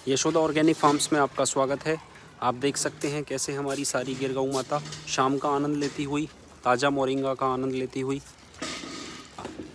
Yashoda organic farms में आपका स्वागत है। आप देख सकते हैं कैसे हमारी सारी गिर गऊ माता शाम का आनंद लेती हुई, ताज़ा मोरिंगा का आनंद लेती हुई